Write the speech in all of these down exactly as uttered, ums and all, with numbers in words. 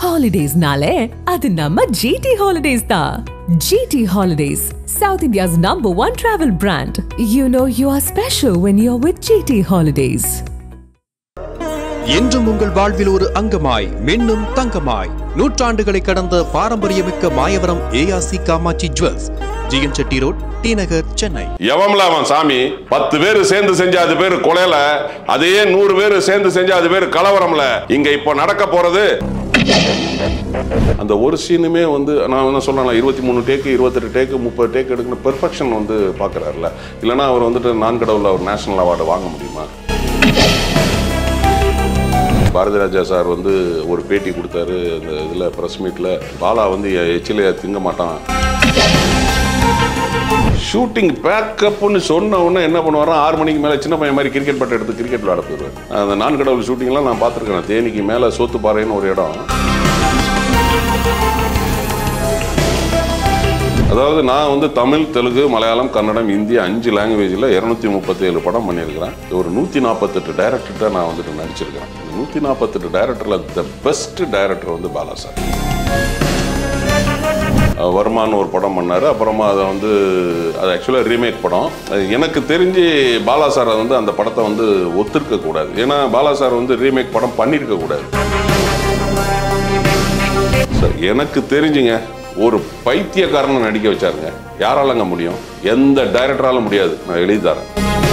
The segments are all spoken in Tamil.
Holidays nale, adu namma G T Holidays da. G T Holidays, South India's number one travel brand. You know you are special when you're with G T Holidays. என்றும் உங்கள் வாழ்வில் ஒரு அங்கமாய் மின்னும் தங்கமாய் நூற்றாண்டுகளை கடந்த பாரம்பரியமிக்க Mayavaram ARC Kamatchi jewels, GN Chetty road, T Nagar, Chennai. எவம்ல அவன் சாமி பத்து பேர் சேர்ந்து செஞ்சா அது பேரு கொலையில, அதையே நூறு பேர் சேர்ந்து செஞ்சா அது பேரு கலவரம்ல. இங்க இப்ப நடக்க போறது அந்த ஒரு சீனுமே வந்து நான் என்ன சொல்றேன், இருபத்தி மூணு டேக்கு இருபத்தெட்டு டேக்கு முப்பது டேக் எடுக்கணும் பெர்ஃபெக்ஷன் வந்து பாக்குறாருல. இல்லைன்னா அவர் வந்துட்டு நான் கடவுள் அவர் நேஷனல் அவார்டு வாங்க முடியுமா? பாரதி ராஜா சார் வந்து ஒரு பேட்டி கொடுத்தாரு அந்த இதில் ப்ரெஸ் மீட்டில், பாலா வந்து எச்சிலையா திங்க மாட்டான். ஷூட்டிங் பேக்கப்னு சொன்ன உடனே என்ன பண்ணுவாரோ, ஆறு மணிக்கு மேலே சின்ன பையன் மாதிரி கிரிக்கெட் பேட்டை எடுத்து கிரிக்கெட் விளையாட போயிடுவார். அந்த நான் கடவுள் ஷூட்டிங்லாம் நான் பார்த்துருக்கேன். தேனிக்கு மேலே சோத்துப்பாறைன்னு ஒரு இடம். அதாவது நான் வந்து தமிழ், தெலுங்கு, மலையாளம், கன்னடம், இந்தி அஞ்சு லாங்குவேஜில் இரநூத்தி முப்பத்தி ஏழு படம் பண்ணியிருக்கிறேன். ஒரு நூற்றி நாற்பத்தெட்டு டைரக்டர்கிட்ட நான் வந்துட்டு நடிச்சிருக்கிறேன். நூற்றி நாற்பத்தெட்டு டைரக்டரில் த பெஸ்ட் டைரக்டர் வந்து பாலா சார். வருமானு ஒரு படம் பண்ணார். அப்புறமா அதை வந்து அது ஆக்சுவலாக ரீமேக் படம். எனக்கு தெரிஞ்சு பாலா சார் வந்து அந்த படத்தை வந்து ஒத்துருக்க கூடாது. ஏன்னா பாலா சார் வந்து ரீமேக் படம் பண்ணியிருக்க கூடாது. சார் எனக்கு தெரிஞ்சுங்க ஒரு பைத்தியக்காரனை நடிக்க வச்சாருங்க. யாராலங்க முடியும்? எந்த டைரக்டராலும் முடியாது. நான் எழுதி தரேன்.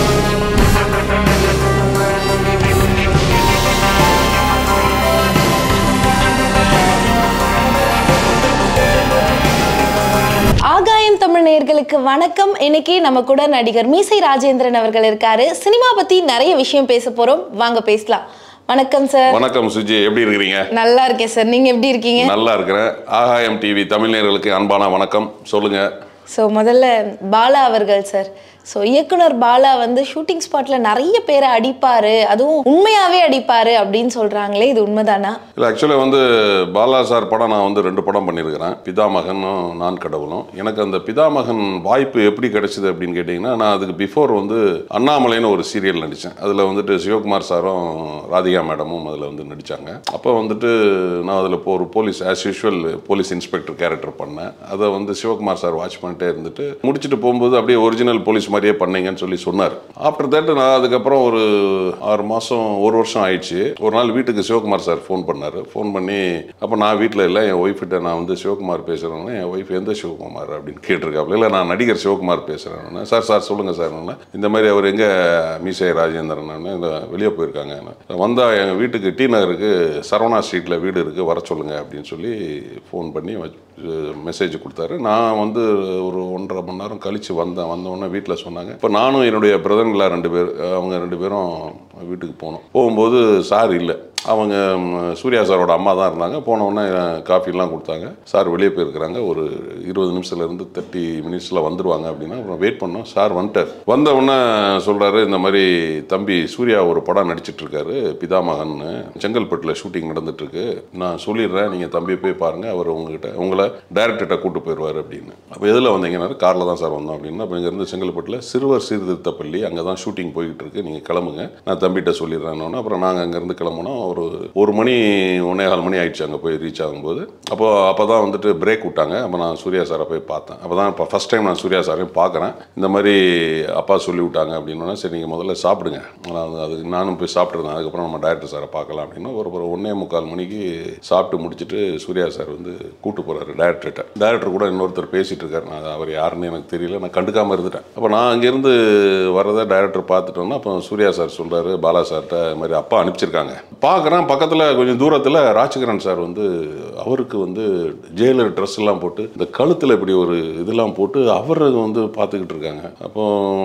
ஆகாயம் தமிழ் நேயர்களுக்கு வணக்கம். இன்னைக்கு நம்ம கூட நடிகர் மீசை ராஜேந்திரன் அவர்கள் இருக்காரு. சினிமா பத்தி நிறைய விஷயம் பேச போறோம், வாங்க பேசலாம். வணக்கம் சார். வணக்கம் சுஜி, எப்படி இருக்கிறீங்க? நல்லா இருக்கேன் சார், நீங்க எப்படி இருக்கீங்க? நல்லா இருக்கிறேன். ஆகாயம் டிவி தமிழ் நேயர்களுக்கு அன்பான வணக்கம். சொல்லுங்க. ஸோ முதல்ல பாலா அவர்கள் சார், ஸோ இயக்குனர் பாலா வந்து ஷூட்டிங் ஸ்பாட்ல நிறைய பேரை அடிப்பாரு, அதுவும் உண்மையாவே அடிப்பாரு அப்படின்னு சொல்றாங்களே, இது உண்மைதானா? இல்லை, ஆக்சுவலாக வந்து பாலா சார் படம் நான் வந்து ரெண்டு படம் பண்ணியிருக்கிறேன், பிதாமகனும் நான் கடவுளும். எனக்கு அந்த பிதாமகன் வாய்ப்பு எப்படி கிடைச்சிது அப்படின்னு கேட்டிங்கன்னா, நான் அதுக்கு பிஃபோர் வந்து அண்ணாமலைன்னு ஒரு சீரியல் நடித்தேன். அதில் வந்துட்டு சிவகுமார் சாரும் ராதிகா மேடமும் அதில் வந்து நடித்தாங்க. அப்போ வந்துட்டு நான் அதில் இப்போ ஒரு police as usual police inspector character பண்ணேன். அதை வந்து சிவகுமார் சார் வாட்ச் பண்ணிட்டே இருந்துட்டு முடிச்சுட்டு போகும்போது அப்படியே ஒரிஜினல் போலீஸ் மாதிரியே பண்ணீங்கன்னு சொல்லி சொன்னார். ஆஃப்டர் தட் நான் அதுக்கப்புறம் ஒரு ஆறு மாதம் ஒரு வருஷம் ஆயிடுச்சு. ஒரு நாள் வீட்டுக்கு சிவகுமார் சார் ஃபோன் பண்ணார். ஃபோன் பண்ணி அப்போ நான் வீட்டில் இல்லை, என் ஒய்ஃப்கிட்ட நான் வந்து சிவகுமார் பேசுகிறேன்னா, என் ஒய்ஃப் எந்த சிவகுமார் அப்படின்னு கேட்டிருக்காப்புல. இல்லை, நான் நடிகர் சிவகுமார் பேசுகிறேன். சார் சார் சொல்லுங்கள் சார். இந்த மாதிரி அவர் எங்கே மீசை ராஜேந்திரன் இந்த வெளியே போயிருக்காங்க, வந்தால் எங்கள் வீட்டுக்கு டி நகருக்கு சரவணா ஸ்ட்ரீட்டில் வீடு இருக்குது, வர சொல்லுங்கள் அப்படின்னு சொல்லி ஃபோன் பண்ணி மெசேஜ் கொடுத்தாரு. நான் வந்து ஒரு ஒன்றரை மணி நேரம் கழித்து வந்தேன். வந்தோடனே வீட்டில் சொன்னாங்க. இப்போ நானும் என்னுடைய பிரதர்ல ரெண்டு பேர், அவங்க ரெண்டு பேரும் வீட்டுக்கு போனோம். போகும்போது சார் இல்லை, அவங்க சூர்யா சாரோட அம்மா தான் இருந்தாங்க. போனவுடனே காஃபிலாம் கொடுத்தாங்க. சார் வெளியே போயிருக்கிறாங்க, ஒரு இருபது நிமிஷத்துலேருந்து தேர்ட்டி மினிட்ஸில் வந்துடுவாங்க அப்படின்னா. அப்புறம் வெயிட் பண்ணோம். சார் வந்துட்டார். வந்தவுடனே சொல்கிறாரு, இந்த மாதிரி தம்பி சூர்யா ஒரு படம் நடிச்சிட்ருக்காரு பிதாமகன்னு, செங்கல்பட்டில் ஷூட்டிங் நடந்துட்டுருக்கு, நான் சொல்லிடுறேன், நீங்கள் தம்பியை போய் பாருங்கள், அவர் உங்ககிட்ட உங்களை டைரக்டர்கிட்ட கூப்பிட்டு போயிடுவார் அப்படின்னு. அப்போ எதில் வந்தீங்கன்னா, காரில் தான் சார் வந்தோம் அப்படின்னா. அப்போ இங்கேருந்து செங்கல்பட்டில் சிறுவர் சீர்திருத்த பள்ளி, அங்கே தான் ஷூட்டிங் போய்கிட்டு இருக்கு, நீங்கள் கிளம்புங்க, நான் தம்பிகிட்ட சொல்லிடுறேன்னு. அப்புறம் நாங்கள் அங்கேருந்து கிளம்புனோம். ஒரு ஒரு மணி ஒன்னே கால் மணி ஆயிடுச்சு அங்கே போய் ரீச் ஆகும்போது. அப்போ அப்போ தான் வந்துட்டு பிரேக் விட்டாங்க. அப்போ நான் சூர்யா சாரை போய் பார்த்தேன். அப்போ தான் இப்போ ஃபஸ்ட் டைம் நான் சூர்யா சாரையும் பார்க்குறேன். இந்த மாதிரி அப்பா சொல்லி விட்டாங்க அப்படின்னா, சரி நீங்கள் முதல்ல சாப்பிடுங்க, நான் அதுக்கு நானும் போய் சாப்பிட்ருந்தேன், அதுக்கப்புறம் நம்ம டைரக்டர் சாரை பார்க்கலாம் அப்படின்னா. ஒரு ஒரு ஒன்றே முக்கால் மணிக்கு சாப்பிட்டு முடிச்சுட்டு சூர்யா சார் வந்து கூப்பிட்டு போகிறாரு டைரக்டர்கிட்ட. டைரக்டர் கூட இன்னொருத்தர் பேசிகிட்டு இருக்காரு. நான் அவர் யாருன்னு எனக்கு தெரியல, நான் கண்டுக்காமல் இருந்துட்டேன். அப்போ நான் அங்கேருந்து வரதை டைரக்டர் பார்த்துட்டோன்னா, அப்போ சூர்யா சார் சொல்கிறாரு பாலா சார்கிட்ட, இது மாதிரி அப்பா அனுப்பிச்சிருக்காங்க. பார்க்குறேன், பக்கத்தில் கொஞ்சம் தூரத்தில் ராஜகிரண் சார் வந்து அவருக்கு வந்து ஜெயிலர் ட்ரெஸ் எல்லாம் போட்டு இந்த கழுத்தில் இப்படி ஒரு இதெல்லாம் போட்டு அவர் வந்து பார்த்துக்கிட்டு இருக்காங்க. அப்போ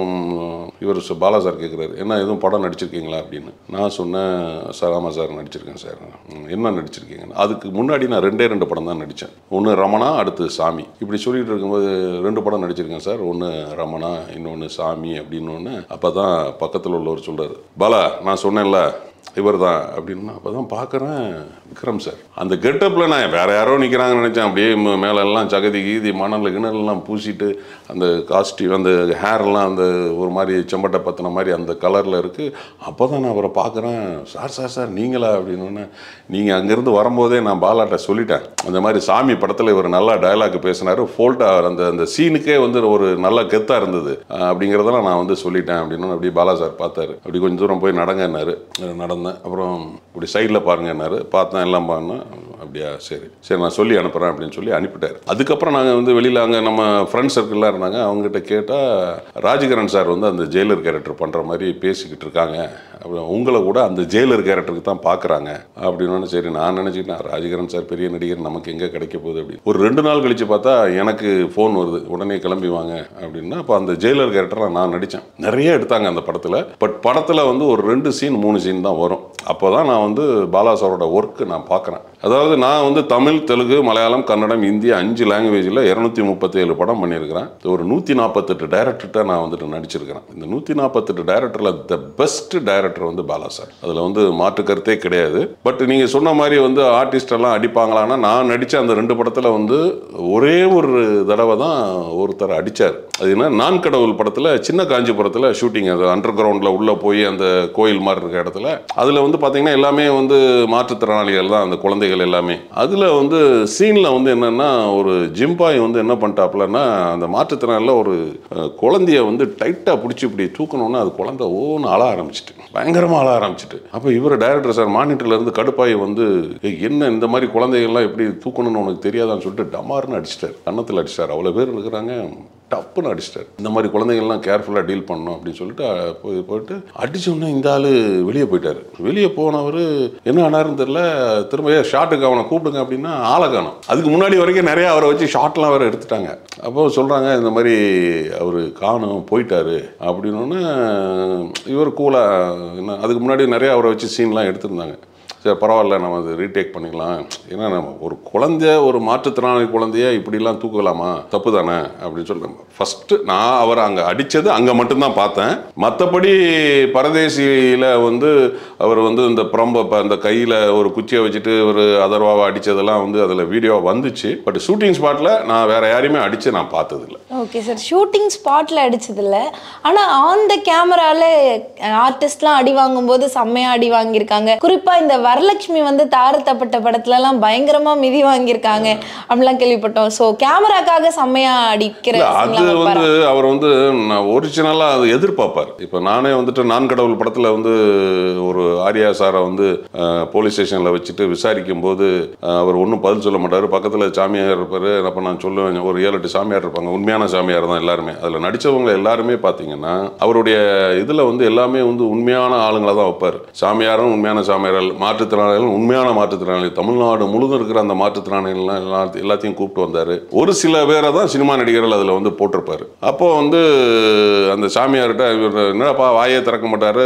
இவர் பாலா சார் கேட்குறாரு, என்ன எதுவும் படம் நடிச்சிருக்கீங்களா அப்படின்னு. நான் சொன்னேன், சார் ஆமாம் சார் நடிச்சிருக்கேன் சார். என்ன நடிச்சிருக்கீங்க? அதுக்கு முன்னாடி நான் ரெண்டே ரெண்டு படம் தான் நடித்தேன். ஒன்று ரமணா, அடுத்து சாமி. இப்படி சொல்லிட்டு இருக்கும்போது ரெண்டு படம் நடிச்சிருக்கேன் சார், ஒன்று ரமணா, இன்னொன்று சாமி அப்படின்னு ஒன்று. அப்போ தான் பக்கத்தில் உள்ளவர் சொல்கிறார், பாலா நான் சொன்னேன்ல இவர் தான் அப்படின்னா அப்போ தான் பார்க்குறேன் விக்ரம் சார். அந்த கெட்டப்பில் நான் வேறு யாரோ நிற்கிறாங்கன்னு நினச்சேன். அப்படியே மேலெல்லாம் சகதி கீதி மணல் கிணறுலாம் பூசிட்டு அந்த காஸ்டியூம் அந்த ஹேர்லாம் அந்த ஒரு மாதிரி செம்பட்டை பற்றின மாதிரி அந்த கலரில் இருக்குது. அப்போ தான் நான் அவரை பார்க்குறேன். சார் சார் சார் நீங்களா அப்படின்னு. நீங்கள் அங்கேருந்து வரும்போதே நான் பாலாட்ட சொல்லிட்டேன், அந்த மாதிரி சாமி படத்தில் இவர் நல்லா டயலாக் பேசினார், ஃபோல்ட்டாக அந்த அந்த சீனுக்கே வந்து ஒரு நல்ல கெத்தாக இருந்தது அப்படிங்கிறதெல்லாம் நான் வந்து சொல்லிட்டேன் அப்படின்னு. அப்படி பாலா சார் பார்த்தாரு. அப்படி கொஞ்சம் தூரம் போய் நடங்கன்னாரு. நடந்தேன். அப்புறம் இப்படி சைடில் பாருங்கன்னாரு. பார்த்தேன் எல்லாம் பாருன்னா அப்படியா சரி சரி நான் சொல்லி அனுப்புகிறேன் அப்படின்னு சொல்லி அனுப்பிட்டார். அதுக்கப்புறம் நாங்கள் வந்து வெளியில் அங்கே நம்ம ஃப்ரெண்ட்ஸ் சர்க்கிள்லாம் இருந்தாங்க. அவங்ககிட்ட கேட்டால் ராஜகிரண் சார் வந்து அந்த ஜெயிலர் கேரக்டர் பண்ணுற மாதிரி பேசிக்கிட்டு இருக்காங்க, அப்புறம் உங்களை கூட அந்த ஜெயிலர் கேரக்டருக்கு தான் பார்க்குறாங்க அப்படின்னு. சரி நான் நினச்சிக்கிட்டேன் ராஜகிரண் சார் பெரிய நடிகர், நமக்கு எங்கே கிடைக்க போகுது அப்படின்னு. ஒரு ரெண்டு நாள் கழித்து பார்த்தா எனக்கு ஃபோன் வருது, உடனே கிளம்பி வாங்க அப்படின்னா. அப்போ அந்த ஜெயிலர் கேரக்டரில் நான் நடித்தேன். நிறைய எடுத்தாங்க அந்த படத்தில். பட் படத்தில் வந்து ஒரு ரெண்டு சீன் மூணு சீன் தான் வரும். அப்போ தான் நான் வந்து பாலா சாரோட ஒர்க்கு நான் பார்க்குறேன். அதாவது நான் வந்து தமிழ், தெலுங்கு, மலையாளம், கன்னடம், இந்தி அஞ்சு லாங்குவேஜில் இரநூத்தி முப்பத்தி ஏழு படம் பண்ணியிருக்கிறேன். ஒரு நூற்றி நாற்பத்தெட்டு டைரக்டர்கிட்ட நான் வந்துட்டு நடிச்சிருக்கிறேன். இந்த நூற்றி நாற்பத்தெட்டு டைரக்டரில் த பெஸ்ட் டைரக்டர் வந்து பாலா சார். அதில் வந்து மாற்று கருத்தே கிடையாது. பட் நீங்கள் சொன்ன மாதிரி வந்து ஆர்டிஸ்ட் எல்லாம் அடிப்பாங்களான்னா, நான் நடித்த அந்த ரெண்டு படத்தில் வந்து ஒரே ஒரு தடவை தான் ஒருத்தர் அடித்தார். அது என்ன, நான் கடவுள் படத்தில் சின்ன காஞ்சிபுரத்தில் ஷூட்டிங், அது அண்டர் கிரவுண்டில் உள்ளே போய் அந்த கோயில் மாதிரி இருக்க இடத்துல, அதில் வந்து பார்த்தீங்கன்னா எல்லாமே வந்து மாற்றுத்திறனாளிகள் தான் அந்த குழந்தைகள் எல்லாமே. அதில் வந்து சீனில் வந்து என்னென்னா, ஒரு ஜிம்பாய் வந்து என்ன பண்ணிட்டாப்புலன்னா, அந்த மாற்றுத்திறனாளில் ஒரு குழந்தைய வந்து டைட்டாக பிடிச்சி இப்படி தூக்கணும்னா அது குழந்தை ஓன்னு அழ ஆரம்பிச்சிட்டு, பயங்கரமாக அழ ஆரம்பிச்சிட்டு. அப்போ இவர் டைரக்டர் சார் மானிட்டர்லேருந்து கடுப்பாய் வந்து, என்ன இந்த மாதிரி குழந்தைகள்லாம் எப்படி தூக்கணும்னு உனக்கு தெரியாதான்னு சொல்லிட்டு டமார்னு அடிச்சிட்டார், கன்னத்தில் அடிச்சிட்டார். அவ்வளோ பேர் இருக்கிறாங்க, டப்புன்னு அடிச்சிட்டார். இந்த மாதிரி குழந்தைகள்லாம் கேர்ஃபுல்லாக டீல் பண்ணணும் அப்படின்னு சொல்லிட்டு போய் போயிட்டு அடிச்சோன்னே இந்த ஆள் வெளியே போயிட்டார். வெளியே போனவர் என்ன ஆனாருன்னு தெரியல. திரும்ப ஷாட்டுக்கு அவனை கூப்பிடுங்க அப்படின்னா ஆளை காணும். அதுக்கு முன்னாடி வரைக்கும் நிறையா அவரை வச்சு ஷாட்லாம் வேறு எடுத்துட்டாங்க. அப்போ சொல்கிறாங்க இந்த மாதிரி அவர் காணும் போயிட்டாரு அப்படின்னு. இவர் கூலாக என்ன, அதுக்கு முன்னாடி நிறையா அவரை வச்சு சீன்லாம் எடுத்திருந்தாங்க. சரி பரவாயில்ல, நம்ம அது ரீடேக் பண்ணிக்கலாம். ஏன்னா நம்ம ஒரு குழந்தைய, ஒரு மாற்றுத்திறனாளி குழந்தைய இப்படிலாம் தூக்கலாமா, தப்பு தானே அப்படின்னு சொல்லிட்டு ஃபஸ்ட்டு நான் அவர் அங்கே அடித்தது அங்கே மட்டும்தான் பார்த்தேன். மற்றபடி பரதேசியில் வந்து அவர் வந்து இந்த புறம்ப அந்த கையில் ஒரு குச்சியை வச்சுட்டு ஒரு அதர்வாவை அடித்ததெல்லாம் வந்து அதில் வீடியோ வந்துச்சு. பட் ஷூட்டிங் ஸ்பாட்டில் நான் வேறு யாரையுமே அடித்து நான் பார்த்ததில்லை. ஓகே சார், ஷூட்டிங் ஸ்பாட்டில் அடித்ததில்லை. ஆனால் ஆன் த கேமராவில் ஆர்டிஸ்ட்லாம் அடி வாங்கும்போது செம்மையாக அடி வாங்கியிருக்காங்க. குறிப்பாக இந்த வரலட்சுமி வந்து தாரத்தப்பட்ட படத்துலலாம் பயங்கரமா மிதி வாங்கியிருக்காங்க அப்படிலாம் கேள்விப்பட்டோம். ஸோ கேமராக்காக செம்மையா அடிக்கிற அது வந்து அவர் வந்து ஒரிஜினலா அதை எதிர்பார்ப்பார். இப்போ நானே வந்துட்டு நான் கடவுள் படத்துல வந்து ஒரு ஆர்யா சாரை வந்து போலீஸ் ஸ்டேஷன்ல வச்சுட்டு விசாரிக்கும் போது அவர் ஒன்றும் பதில் சொல்ல மாட்டார். பக்கத்தில் சாமியார் இருப்பார். அப்போ நான் சொல்லுவேன், ஒரு ஏழு எட்டு சாமியார் இருப்பாங்க, உண்மையான சாமியார் தான் எல்லாருமே. அதில் நடித்தவங்க எல்லாருமே பார்த்தீங்கன்னா அவருடைய இதில் வந்து எல்லாமே வந்து உண்மையான ஆளுங்களை தான் வைப்பார். சாமியாரும் உண்மையான சாமியார்கள், மாற்றுத்திறனாளிகள் உண்மையான மாற்றுத்திறனாளிகள், தமிழ்நாடு முழுதும் இருக்கிற அந்த மாற்றுத்திறனாளிகள்லாம் எல்லா எல்லாத்தையும் கூப்பிட்டு வந்தார். ஒரு சில பேரை தான் சினிமா நடிகர்கள் அதில் வந்து போட்டிருப்பார். அப்போ வந்து அந்த சாமியார்கிட்ட இவர் என்னப்பா வாயே திறக்க மாட்டார்,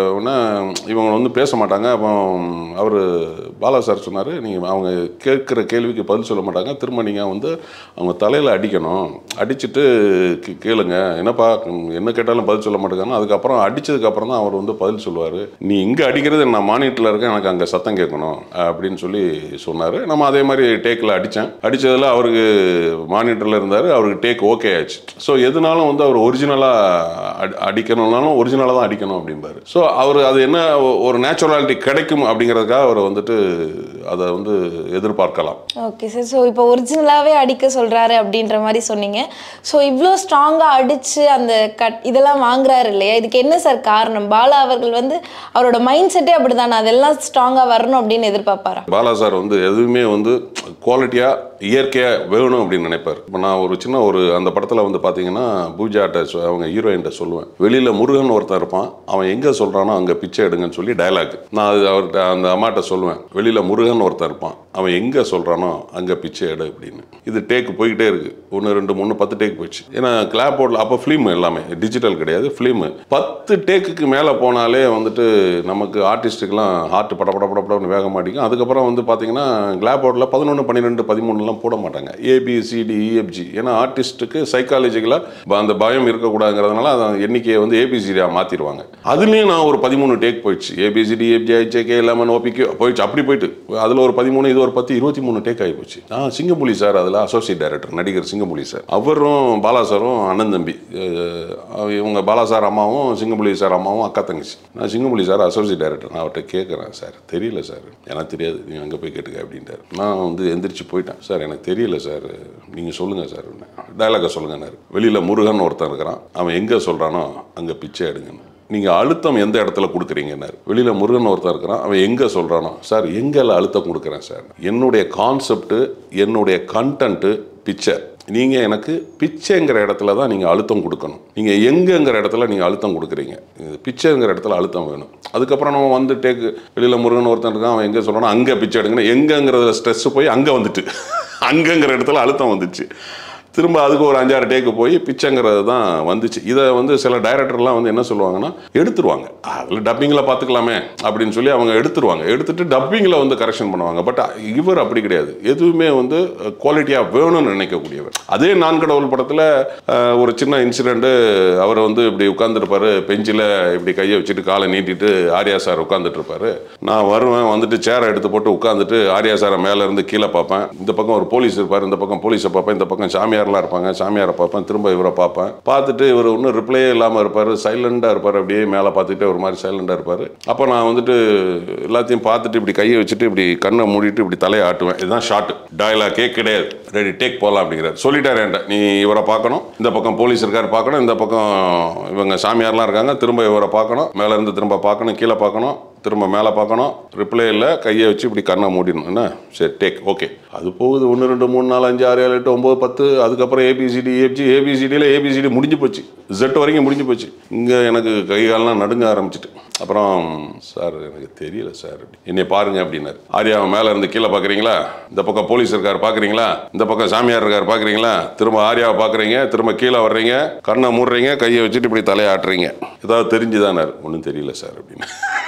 இவங்க வந்து பேச மாட்டாங்க. அப்போ அவர் பாலா சார் சொன்னார், நீங்கள் அவங்க கேட்குற கேள்விக்கு பதில் சொல்ல மாட்டாங்க, திரும்ப நீங்கள் வந்து அவங்க தலையில் அடிக்கணும், அடிச்சுட்டு கேளுங்க, என்னப்பா என்ன கேட்டாலும் பதில் சொல்ல மாட்டேங்காங்க. அதுக்கப்புறம் அடித்ததுக்கப்புறம் தான் அவர் வந்து பதில் சொல்லுவார். நீ இங்கே அடிக்கிறது நான் மானிட்டரில் இருக்கேன், எனக்கு அங்கே சத்தம் கேட்கணும் அப்படின்னு சொல்லி சொன்னார். நம்ம அதே மாதிரி டேக்கில் அடித்தேன். அடித்ததில் அவருக்கு மானிட்டரில் இருந்தார், அவருக்கு டேக் ஓகே ஆச்சு. ஸோ எதுனாலும் வந்து அவர் ஒரிஜினலாக அடிக்கணும்னாலும் ஒரிஜினலாக தான் அடிக்கணும் அப்படிம்பாரு. ஸோ அவர் அது என்ன ஒரு நேச்சுராலிட்டி கிடைக்கும் அப்படிங்கிறதுக்காக அவர் வந்துட்டு அதை வந்து எதிர்பார்க்கலாம். ஓகே சார், ஸோ இப்போ ஒரிஜினலாகவே அடிக்க சொல்கிறாரு அப்படின்ற மாதிரி சொன்னீங்க. ஸோ இவ்வளோ ஸ்ட்ராங்காக அடித்து அந்த கட் இதெல்லாம் வாங்குறாரு இல்லையா, இதுக்கு என்ன சார் காரணம்? பாலா அவர்கள் வந்து அவரோட மைண்ட் செட்டே அப்படி தானே, அதெல்லாம் ஸ்ட்ராங்காக வரணும் அப்படின்னு எதிர்பார்ப்பாரா? பாலா சார் வந்து எதுவுமே வந்து குவாலிட்டியாக இயற்கையாக வேணும் அப்படின்னு நினைப்பார். இப்போ நான் ஒரு சின்ன ஒரு அந்த படத்தில் வந்து பார்த்தீங்கன்னா பூஜாட்ட அவங்க ஹீரோயின்ட்ட சொல்லுவேன், வெளியில் முருகன் ஒருத்தன் இருப்பான், அவன் எங்கே சொல்கிறானோ அங்கே பிச்சை எடுங்கன்னு சொல்லி டைலாக். நான் அது அவர்கிட்ட அந்த அம்மாட்ட சொல்லுவேன், வெளியில் முருகன் ஒருத்தன் இருப்பான், அவன் எங்கே சொல்கிறானோ அங்கே பிச்சை எடு அப்படின்னு. இது டேக்கு போய்கிட்டே இருக்குது. ஒன்று ரெண்டு மூணு பத்து டேக் போயிடுச்சு. ஏன்னா கிளாப் போர்டில் அப்போ ஃபிலிம் எல்லாமே டிஜிட்டல் கிடையாது, ஃபிலிமு. பத்து டேக்குக்கு மேலே போனாலே வந்துட்டு நமக்கு ஆர்டிஸ்ட்டுக்கெலாம் ஹார்ட் பட பட பட படம்னு வேக மாட்டேங்கும். அதுக்கப்புறம் வந்து பார்த்தீங்கன்னா கிளாப் போர்டில் பதினொன்று பன்னிரெண்டு பதிமூணுலாம் அப்படிலாம் போட மாட்டாங்க. A B C D E F G. ஏன்னா ஆர்டிஸ்ட்டுக்கு சைக்காலஜிக்கலாக அந்த பயம் இருக்கக்கூடாதுங்கிறதுனால அதை எண்ணிக்கையை வந்து ஏபிசிடியாக மாற்றிடுவாங்க. அதுலேயும் நான் ஒரு பதிமூணு டேக் போயிடுச்சு. ஏபிசிடி இஎஃப்ஜி ஐச்சேகே லெமன் ஓபிக்கு போயிடுச்சு. அப்படி போயிட்டு அதில் ஒரு பதிமூணு, இது ஒரு பத்து, இருபத்தி மூணு டேக் ஆகி போச்சு. நான் சிங்கம்புலி சார் அதில் அசோசியேட் டைரக்டர், நடிகர் சிங்கம்புலி சார். அவரும் பாலா சாரும் அண்ணன் தம்பி. இவங்க பாலா சார் அம்மாவும் சிங்கம்புலி சார் அம்மாவும் அக்கா தங்கச்சி. நான் சிங்கம்புலி சார் அசோசியேட் டைரக்டர். நான் அவர்கிட்ட கேட்குறேன், சார் தெரியல சார், எனக்கு தெரியாது, நீங்கள் அங்கே போய் கேட்டுக்க அப்படின்ட்டார். நான் வந்து எந்திரிச்சு போயிட்டேன். சார் எனக்கு தெரியல சார், நீங்கள் சொல்லுங்கள் சார், டைலாக சொல்லுங்கன்னாரு. வெளியில் முருகன் ஒருத்தன் இருக்கிறான், அவன் எங்கே சொல்கிறானோ அங்கே பிச்சை எடுங்கன்னு. நீங்கள் அழுத்தம் எந்த இடத்துல கொடுக்குறீங்கன்னாரு. வெளியில் முருகன் ஒருத்தன் இருக்கிறான், அவன் எங்கே சொல்கிறானோ, சார் எங்கெல்லாம் அழுத்தம் கொடுக்குறேன் சார், என்னுடைய கான்செப்ட்டு என்னுடைய கண்டென்ட்டு பிக்சர், நீங்கள் எனக்கு பிச்சைங்கிற இடத்துல தான் நீங்கள் அழுத்தம் கொடுக்கணும். நீங்கள் எங்கேங்கிற இடத்துல நீங்கள் அழுத்தம் கொடுக்குறீங்க, பிச்சைங்கிற இடத்துல அழுத்தம் வேணும். அதுக்கப்புறம் நம்ம வந்து டேக்கு வெளியில் முருகன் ஒருத்தன் இருக்கான், அவன் எங்கே சொல்கிறானோ அங்கே பிச்சை எடுங்கன்னு, எங்கேங்கிறதுல ஸ்ட்ரெஸ்ஸு போய் அங்கே வந்துட்டு அங்கேங்கிற இடத்துல அழுத்தம் வந்துச்சு. திரும்ப அதுக்கு ஒரு அஞ்சாறு டேக்கு போய் பிச்சைங்கிறது தான் வந்துச்சு. இதை வந்து சில டைரக்டர்லாம் வந்து என்ன சொல்லுவாங்கன்னா எடுத்துருவாங்க, அதில் டப்பிங்கில் பார்த்துக்கலாமே அப்படின்னு சொல்லி அவங்க எடுத்துருவாங்க. எடுத்துட்டு டப்பிங்கில் வந்து கரெக்ஷன் பண்ணுவாங்க. பட் இவர் அப்படி கிடையாது, எதுவுமே வந்து குவாலிட்டியாக வேணும்னு நினைக்கக்கூடியவர். அதே நான் கடவுள் படத்தில் ஒரு சின்ன இன்சிடென்ட்டு, அவர் வந்து இப்படி உட்காந்துருப்பாரு பெஞ்சில், இப்படி கையை வச்சுட்டு காலை நீட்டிட்டு ஆர்யா சார் உட்காந்துட்டு இருப்பாரு. நான் வருவேன், வந்துட்டு சேரை எடுத்து போட்டு உட்காந்துட்டு ஆர்யா சாரை மேலே இருந்து கீழே பார்ப்பேன். இந்த பக்கம் ஒரு போலீஸ் இருப்பார், இந்த பக்கம் போலீஸை பார்ப்பேன், இந்த பக்கம் சாமியார் இருப்பாங்க, சாமியாரை பார்ப்பேன், திரும்ப இவரை பார்ப்பேன். பார்த்துட்டு இவர் ஒன்றும் ரிப்ளையே இல்லாமல் இருப்பார், சைலண்டாக இருப்பார், அப்படியே மேலே பார்த்துட்டு ஒரு மாதிரி சைலண்டாக இருப்பார். அப்போ நான் வந்துட்டு எல்லாத்தையும் பார்த்துட்டு இப்படி கையை வச்சுட்டு இப்படி கண்ணை மூடிட்டு இப்படி தலையை ஆட்டுவேன். இதுதான் ஷார்ட், டயலாக்கே கிடையாது, ரெடி டேக் போகலாம் அப்படிங்கிறார். சொல்லிட்டார் என்கிட்ட, நீ இவரை பார்க்கணும், இந்த பக்கம் போலீஸ் இருக்கார் பார்க்கணும், இந்த பக்கம் இவங்க சாமியார்லாம் இருக்காங்க, திரும்ப இவரை பார்க்கணும், மேலே இருந்து திரும்ப பார்க்கணும், கீழே பார்க்கணும், திரும்ப மேலே பார்க்கணும், ரிப்ளை இல்லை, கையை வச்சு இப்படி கண்ணை மூடிடணும். என்ன சரி டேக் ஓகே. அது போகுது ஒன்று ரெண்டு மூணு நாலு அஞ்சு ஆறு ஏழு எட்டு ஒம்பது பத்து. அதுக்கப்புறம் ஏபிசிடி ஏபிஜி ஏபிசிடியில் ஏபிசிடி முடிஞ்சு போச்சு, ஜெட் வரைக்கும் முடிஞ்சு போச்சு. இங்கே எனக்கு கை காலெலாம் நடுங்க ஆரம்பிச்சிட்டு, அப்புறம் சார் எனக்கு தெரியல சார், என்னை பாருங்க அப்படின்னாரு. ஆர்யா மேலே இருந்து கீழே பார்க்குறீங்களா, இந்த பக்கம் போலீஸ் இருக்கார் பார்க்குறீங்களா, இந்த பக்கம் சாமியார் இருக்கார் பார்க்குறீங்களா, திரும்ப ஆர்யாவை பார்க்குறீங்க, திரும்ப கீழே வர்றீங்க, கண்ணை மூடுறீங்க, கையை வச்சுட்டு இப்படி தலையாட்டுறீங்க, ஏதாவது தெரிஞ்சுதானார். ஒன்றும் தெரியல சார் அப்படின்னு.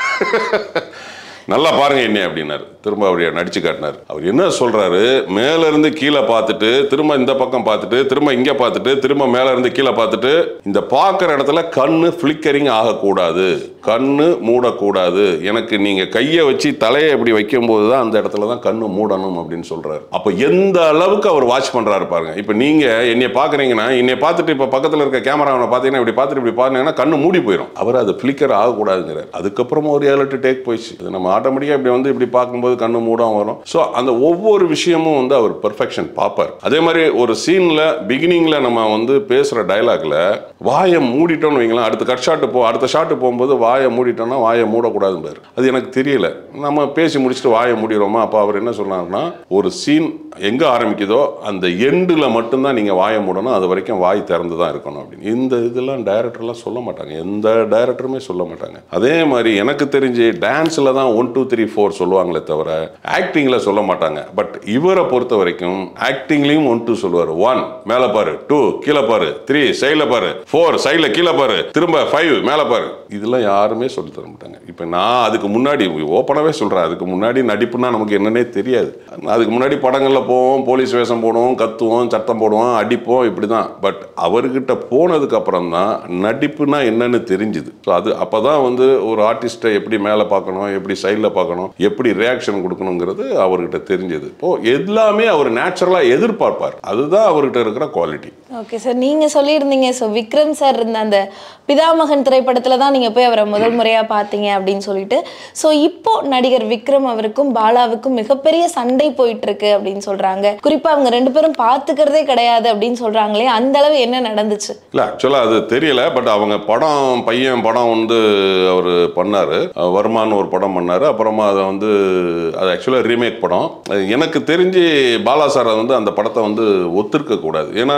நல்லா பாருங்க என்ன அப்படின்னாரு. திரும்ப அப்படியே நடிச்சு காட்டினார். அவர் என்ன சொல்றாரு, மேல இருந்து கீழே பார்த்துட்டு திரும்ப இந்த பக்கம் பார்த்துட்டு திரும்ப இங்க பார்த்துட்டு திரும்ப மேல இருந்து கீழே பார்த்துட்டு, இந்த பார்க்குற இடத்துல கண்ணு ஃபிளிக்கரிங் ஆகக்கூடாது, கண்ணு மூடக்கூடாது, எனக்கு நீங்க கையை வச்சு தலையை இப்படி வைக்கும் போது தான் அந்த இடத்துல தான் கண்ணு மூடணும் அப்படின்னு சொல்றாரு. அப்போ எந்த அளவுக்கு அவர் வாட்ச் பண்றாரு பாருங்க. இப்போ நீங்க என்னை பாக்குறீங்கன்னா, என்னை பார்த்துட்டு இப்போ பக்கத்தில் இருக்க கேமராவை பார்த்தீங்கன்னா இப்படி பார்த்துட்டு இப்படி பாருங்கன்னா கண்ணு மூடி போயிடும். அவர் அது ஃபிளிக்கர் ஆகக்கூடாதுங்கிறார். அதுக்கப்புறம் ஒரு ஏழு எட்டு டேக் போயிடுச்சு. நம்ம ஆட்டோமேட்டிக்காக இப்படி வந்து இப்படி பார்க்கும்போது கண்ணு மூடம் வரும். ஸோ அந்த ஒவ்வொரு விஷயமும் வந்து அவர் பெர்ஃபெக்ஷன் பார்ப்பார். அதே மாதிரி ஒரு சீன்ல பிகினிங்ல நம்ம வந்து பேசுற டயலாக்ல வாயை மூடிட்டோம்னு வைங்களேன், அடுத்த கட் ஷாட்டு போ அடுத்த ஷாட்டு போகும்போது வாயை மூடிட்டோம்னா வாயை மூடக்கூடாதுன்னு அது எனக்கு தெரியல. நம்ம பேசி முடிச்சுட்டு வாயை மூடிடுறோமா. அப்போ அவர் என்ன சொன்னார்னா, ஒரு சீன் எங்க ஆரம்பிக்குதோ அந்த எண்டில் மட்டும்தான் நீங்க வாயை மூடணும், அது வரைக்கும் வாய் திறந்து தான் இருக்கணும் அப்படின்னு. இந்த இதெல்லாம் டைரக்டர்லாம் சொல்ல மாட்டாங்க, எந்த டைரக்டருமே சொல்ல மாட்டாங்க. அதே மாதிரி எனக்கு தெரிஞ்சு டான்ஸ்ல தான் ஒன் டூ த்ரீ ஃபோர் சொல்லுவாங்களே தவிர ஆக்டிங்ல சொல்ல மாட்டாங்க. பட் இவரை பொறுத்த வரைக்கும் ஆக்டிங்லயும் ஒன் டூ சொல்லுவார். ஒன் மேல பாரு, டூ கீழே பாரு, த்ரீ சைட்ல பாரு, ஃபோர் சைட்ல கீழே பாரு, திரும்ப ஃபைவ் மேல பாரு. இதெல்லாம் யாருமே சொல்லி தர மாட்டாங்க. இப்ப நான் அதுக்கு முன்னாடி ஓப்பனாவே சொல்றேன், அதுக்கு முன்னாடி நடிப்புனா நமக்கு என்னன்னே தெரியாது. அதுக்கு முன்னாடி படங்கள்ல போவோம், போலீஸ் வேஷம் போடுவோம், கத்துவோம், சத்தம் போடுவோம், அடிப்போம், இப்படிதான். பட் அவர்கிட்ட போனதுக்கு அப்புறம் தான் நடிப்புனா என்னன்னு தெரிஞ்சுது. அது அப்பதான் வந்து ஒரு ஆர்டிஸ்டை எப்படி மேல பார்க்கணும், எப்படி சைட்ல பார்க்கணும், எப்படி ரியாக்ஷன் கொடுக்கணுங்கிறது அவர்கிட்ட தெரிஞ்சது. இப்போ எல்லாமே அவர் நேச்சுரலா எதிர்பார்ப்பார். அதுதான் அவர்கிட்ட இருக்கிற குவாலிட்டி. ஓகே சார், நீங்க சொல்லியிருந்தீங்க ஸோ விக்ரம் சார் இருந்த அந்த பிதாமகன் திரைப்படத்துல தான் நீங்க போய் அவரை முதல் முறையா பார்த்தீங்க அப்படின்னு சொல்லிட்டு, ஸோ இப்போ நடிகர் விக்ரம் அவருக்கும் பாலாவுக்கும் மிகப்பெரிய சண்டை போயிட்டு இருக்கு அப்படின்னு சொல்றாங்க. குறிப்பா அவங்க ரெண்டு பேரும் பார்த்துக்கிறதே கிடையாது அப்படின்னு சொல்றாங்களே, அந்த அளவு என்ன நடந்துச்சு? இல்ல ஆக்சுவலா அது தெரியல. பட் அவங்க படம் பையன் படம் வந்து அவர் பண்ணாரு, வருமானு ஒரு படம் பண்ணாரு. அப்புறமா அதை வந்து அது ஆக்சுவலாக ரீமேக் படம். எனக்கு தெரிஞ்சு பாலா சார் வந்து அந்த படத்தை வந்து ஒத்துருக்க கூடாது. ஏன்னா பாலா சார்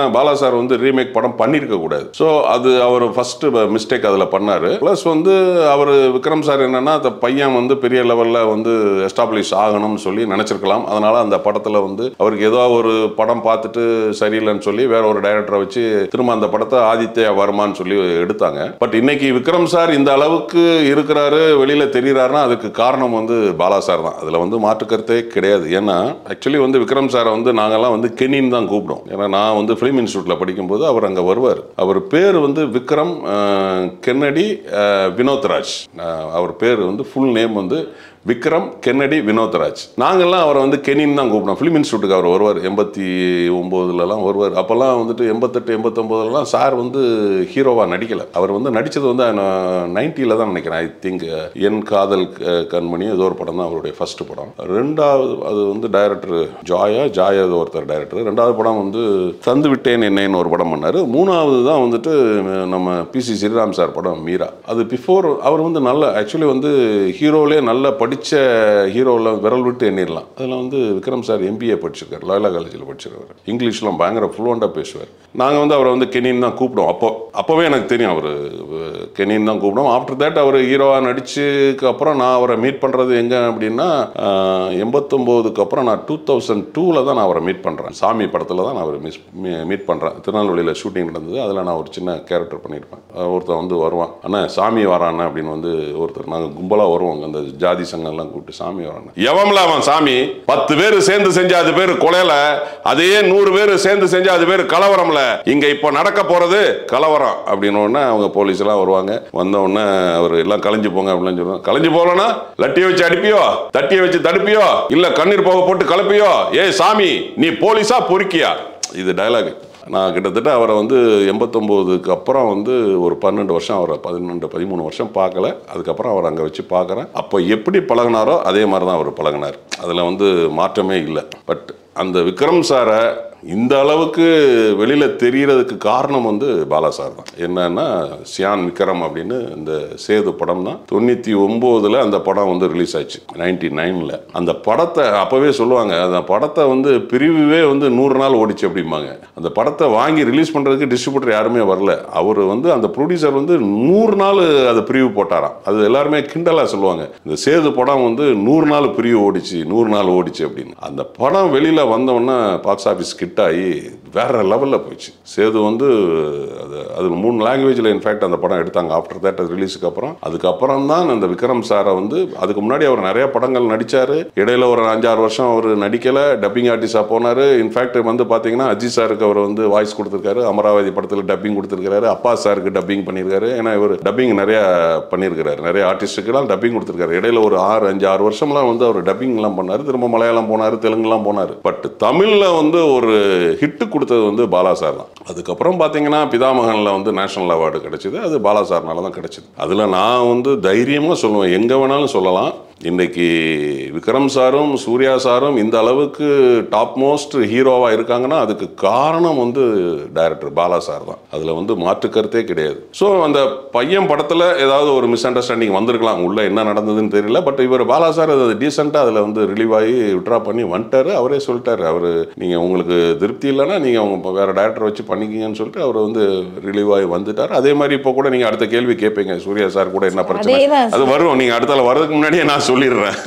சார் வந்து ரீமேக் படம் பண்ணியிருக்க கூடாது. ஸோ அது அவர் ஃபர்ஸ்ட் மிஸ்டேக் அதில் பண்ணார். ப்ளஸ் வந்து அவர் விக்ரம் சார் என்னன்னா அந்த பையன் வந்து பெரிய லெவலில் வந்து எஸ்டாப்ளிஷ் ஆகணும்னு சொல்லி நினச்சிருக்கலாம். அதனால அந்த படத்தில் வந்து அவருக்கு ஏதோ ஒரு படம் பார்த்துட்டு சரியில்லைன்னு சொல்லி வேற ஒரு டைரக்டரை வச்சு திரும்ப அந்த படத்தை ஆதித்யா வர்மான்னு சொல்லி எடுத்தாங்க. பட் இன்னைக்கு விக்ரம் சார் இந்த அளவுக்கு இருக்கிறாரு, வெளியில தெரிகிறாருன்னா அதுக்கு காரணம் வந்து பாலா சார் தான். அதில் வந்து மாற்றுக்கருத்தே கிடையாது. ஏன்னா ஆக்சுவலி வந்து விக்ரம் சாரை வந்து நாங்கள்லாம் வந்து கெனின்னு தான் கூப்பிடும். ஏன்னா நான் வந்து ஃபிலிம் இன்ஸ்டியூட்டில் படிக்கும்போது அவர் அங்கே வருவார். அவர் பேர் வந்து விக்ரம் கென்னடி வினோத்ராஜ். அவர் பேர் வந்து ஃபுல் நேம் வந்து விக்ரம் கென்னடி வினோத்ராஜ். நாங்கள்லாம் அவரை வந்து கெனின்னு தான் கூப்பிட்டோம். ஃபிலிம் இன்ஸ்டியூட்டுக்கு அவர் வருவார். எண்பத்தி ஒம்போதுலலாம் வருவார். அப்போல்லாம் வந்துட்டு எண்பத்தெட்டு எண்பத்தொம்போதுலலாம் சார் வந்து ஹீரோவாக நடிக்கலை. அவர் வந்து நடித்தது வந்து நைன்ட்டியில் தான் நினைக்கிறேன். ஐ திங்க் என் காதல் கண்மணி ஏதோ ஒரு படம் தான் அவருடைய ஃபர்ஸ்ட் படம். ரெண்டாவது அது வந்து டைரக்டர் ஜாயா ஜாயா ஒருத்தர் டைரக்டர். ரெண்டாவது படம் வந்து தந்து விட்டேன் என்னன்னு ஒரு படம் பண்ணார். மூணாவது தான் வந்துட்டு நம்ம பி சி ஸ்ரீராம் சார் படம் மீரா. அது பிஃபோர் அவர் வந்து நல்ல ஆக்சுவலி வந்து ஹீரோவிலே நல்ல படி படித்த ஹீரோவில் விரல் விட்டு எண்ணிடலாம். அதில் வந்து விக்ரம் சார் எம்பிஏ படிச்சிருக்காரு, லாயலா காலேஜில் படிச்சிருக்காரு. இங்கிலீஷ்லாம் பயங்கர ஃப்ளூவெண்ட்டாக பேசுவார். நாங்கள் வந்து அவரை வந்து கெனின்னு தான் கூப்பிடுவோம். அப்போ அப்போவே எனக்கு தெரியும் அவர் கெனின்னு தான் கூப்பிடுவோம். ஆஃப்டர் தேட் அவர் ஹீரோவாக நடிச்சதுக்கு அப்புறம் நான் அவரை மீட் பண்ணுறது எங்கே அப்படின்னா எண்பத்தொம்போதுக்கு அப்புறம் நான் டூ தௌசண்ட் டூவில் தான் நான் அவரை மீட் பண்ணுறேன். சாமி படத்தில் தான் நான் அவரை மிஸ் மீட் பண்ணுறேன். திருநெல்வேலியில் ஷூட்டிங் நடந்தது. அதில் நான் ஒரு சின்ன கேரக்டர் பண்ணியிருப்பேன். ஒருத்தர் வந்து வருவான், அண்ணா சாமி வரான் அப்படின்னு வந்து ஒருத்தர் நாங்கள் கும்பலாக வருவோங்க. அந்த ஜாதி சங்கம்லாம் கூப்பிட்டு சாமி வரான். எவன்ல அவன் சாமி பத்து பேர் சேர்ந்து செஞ்சா அது பேர் கொலையில, அதே நூறு பேர் சேர்ந்து செஞ்சா அது பேர் கலவரம்ல. இங்க இப்ப நடக்க போறது கலவரம் அப்படின்னு உடனே அவங்க போலீஸ் எல்லாம் வருவாங்க. வந்த உடனே அவர் எல்லாம் கலைஞ்சு போங்க அப்படின்னு சொல்லுவாங்க. கலைஞ்சு போலனா லட்டியை வச்சு அடிப்பியோ, தட்டியை வச்சு தடுப்பியோ, இல்ல கண்ணீர் போக போட்டு கலப்பியோ, ஏ சாமி நீ போலீஸா பொறுக்கியா? இது டயலாக். நான் கிட்டத்தட்ட அவரை வந்து எண்பத்தொம்போதுக்கு அப்புறம் வந்து ஒரு பன்னெண்டு வருஷம் அவரை பதினெண்டு பதிமூணு வருஷம் பார்க்கல. அதுக்கப்புறம் அவர் அங்கே வச்சு பார்க்குறேன். அப்போ எப்படி பழகினாரோ அதே மாதிரி தான் அவர் பழகினார். அதில் வந்து மாற்றமே இல்லை. பட் அந்த விக்ரம் சாரை இந்த அளவுக்கு வெளியில் தெரியறதுக்கு காரணம் வந்து பாலா சார் தான். என்னன்னா சியான் விக்ரம் அப்படின்னு இந்த சேது படம் தான் தொண்ணூற்றி ஒம்போதில் அந்த படம் வந்து ரிலீஸ் ஆச்சு. நைன்டி நைனில் அந்த படத்தை அப்போவே சொல்லுவாங்க, அந்த படத்தை வந்து பிரிவுவே வந்து நூறு நாள் ஓடிச்சு அப்படிம்பாங்க. அந்த படத்தை வாங்கி ரிலீஸ் பண்ணுறதுக்கு டிஸ்ட்ரிபியூட்டர் யாருமே வரல. அவர் வந்து அந்த ப்ரொடியூசர் வந்து நூறு நாள் அதை பிரிவு போட்டாராம். அது எல்லாருமே கிண்டலாக சொல்லுவாங்க, இந்த சேது படம் வந்து நூறு நாள் பிரிவு ஓடிச்சு நூறு நாள் ஓடிச்சு அப்படின்னு. அந்த படம் வெளியில் வந்தோடனே பாக்ஸ் ஆஃபீஸ் கிட்ட ஆகி வேற லெவலில் போயிடுச்சு. சேது வந்து அது அது மூணு லாங்குவேஜில் இன்ஃபேக்ட் அந்த படம் எடுத்தாங்க. ஆஃப்டர் தேட் ரிலீஸுக்கு அப்புறம் அதுக்கப்புறம் தான் அந்த விக்ரம் சாரை வந்து, அதுக்கு முன்னாடி அவர் நிறைய படங்கள் நடித்தார். இடையில ஒரு அஞ்சாறு வருஷம் அவர் நடிக்கலை, டப்பிங் ஆர்டிஸ்டாக போனார். இன்ஃபேக்ட் வந்து பார்த்தீங்கன்னா அஜித் சாருக்கு அவர் வந்து வாய்ஸ் கொடுத்துருக்காரு. அமராவதி படத்தில் டப்பிங் கொடுத்துருக்காரு. அப்பா சாருக்கு டப்பிங் பண்ணியிருக்காரு. ஏன்னா இவர் டப்பிங் நிறைய பண்ணியிருக்கிறாரு, நிறைய ஆர்டிஸ்ட்டுக்கெல்லாம் டப்பிங் கொடுத்துருக்காரு. இடையில ஒரு ஆறு அஞ்சு ஆறு வருஷம்லாம் வந்து அவர் டப்பிங்லாம் பண்ணார். திரும்ப மலையாளம் போனார், தெலுங்குலாம் போனார். பட் தமிழில் வந்து ஒரு ஹிட்டு கொடுத்தது வந்து பாலா சார் தான். அதுக்கப்புறம் பார்த்தீங்கன்னா பிதாமகனில் வந்து நேஷனல் அவார்டு கிடைச்சிது. அது பாலா சார்னால தான் கிடைச்சிது. அதில் நான் வந்து தைரியமாக சொல்லுவேன், எங்கே வேணாலும் சொல்லலாம். இன்றைக்கி விக்ரம் சாரும் சூர்யா சாரும் இந்த அளவுக்கு டாப் மோஸ்ட் ஹீரோவாக இருக்காங்கன்னா அதுக்கு காரணம் வந்து டைரக்டர் பாலா சார் தான். அதில் வந்து மாற்று கருத்தே கிடையாது. ஸோ அந்த பையன் படத்தில் ஏதாவது ஒரு மிஸ் அண்டர்ஸ்டாண்டிங் வந்திருக்கலாம், உள்ளே என்ன நடந்ததுன்னு தெரியல. பட் இவர் பாலா சார் அது டீசெண்டாக அதில் வந்து ரிலீவ் ஆகி விட்ரா பண்ணி வந்துட்டார். அவரே சொல்லிட்டார், அவர் நீங்கள் உங்களுக்கு திருப்தி இல்லைன்னா நீங்கள் அவங்க வேறு டைரக்டர் வச்சு பண்ணிக்கிங்கன்னு சொல்லிட்டு அவர் வந்து ரிலீவ் ஆகி வந்துட்டார். அதே மாதிரி இப்போ கூட நீங்கள் அடுத்த கேள்வி கேட்பீங்க, சூர்யா சார் கூட என்ன பிரச்சனை, அது வரும். நீங்கள் அடுத்தால வர்றதுக்கு முன்னாடியே நான் சொல்லிடுறேன்.